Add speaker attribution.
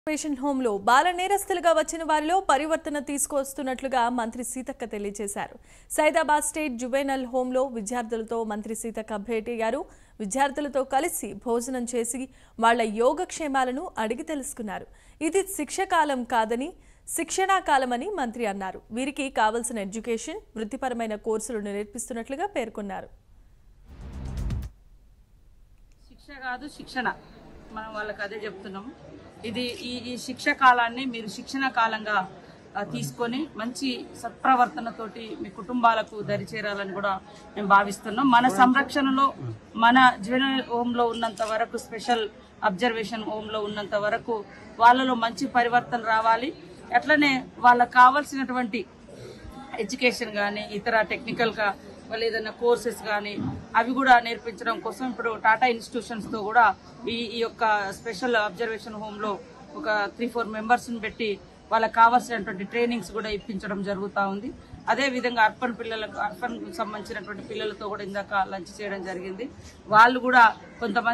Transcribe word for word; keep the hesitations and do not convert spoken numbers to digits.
Speaker 1: Operation హోంలో బాల నేరస్తులుగా వచ్చిన వారిలో పరివర్తన తీసుకొస్తున్నట్లుగా మంత్రి సీతక్క తెలియజేశారు. సైదాబాద్ స్టేట్ జువెనల్ హోంలో విద్యార్థులతో మంత్రి సీతక్క భేటీయ్యారు. విద్యార్థులతో కలిసి భోజనం చేసి వాళ్ల యోగక్షేమాలను అడిగి తెలుసుకున్నారు. ఇది శిక్షకాలం కాదని శిక్షణా కాలమని మంత్రి అన్నారు. వీరికి కావాల్సిన ఎడ్యుకేషన్, వృత్తిపరమైన కోర్సులను నేర్పిస్తున్నట్లుగా పేర్కొన్నారు.
Speaker 2: శిక్ష కాదు శిక్షణ, మనం వాళ్ళకి అదే చెప్తున్నాము. ఇది ఈ ఈ శిక్ష కాలాన్ని మీరు శిక్షణ కాలంగా తీసుకొని మంచి సత్ప్రవర్తనతోటి మీ కుటుంబాలకు దరిచేరాలని కూడా మేము భావిస్తున్నాం. మన సంరక్షణలో మన జువెనల్ హోంలో ఉన్నంత వరకు, స్పెషల్ అబ్జర్వేషన్ హోంలో ఉన్నంత వరకు వాళ్ళలో మంచి పరివర్తన రావాలి. అట్లనే వాళ్ళకు కావాల్సినటువంటి ఎడ్యుకేషన్ కానీ ఇతర టెక్నికల్గా వాళ్ళు ఏదైనా కోర్సెస్ కానీ అవి కూడా నేర్పించడం కోసం ఇప్పుడు టాటా ఇన్స్టిట్యూషన్స్తో కూడా ఈ ఈ యొక్క స్పెషల్ అబ్జర్వేషన్ హోమ్లో ఒక త్రీ ఫోర్ మెంబర్స్ని పెట్టి వాళ్ళకి కావాల్సినటువంటి ట్రైనింగ్స్ కూడా ఇప్పించడం జరుగుతూ ఉంది. అదేవిధంగా అర్పణ్ పిల్లలకు అర్పణ్ సంబంధించినటువంటి పిల్లలతో కూడా ఇందాక లంచ్ చేయడం జరిగింది. వాళ్ళు కూడా కొంతమంది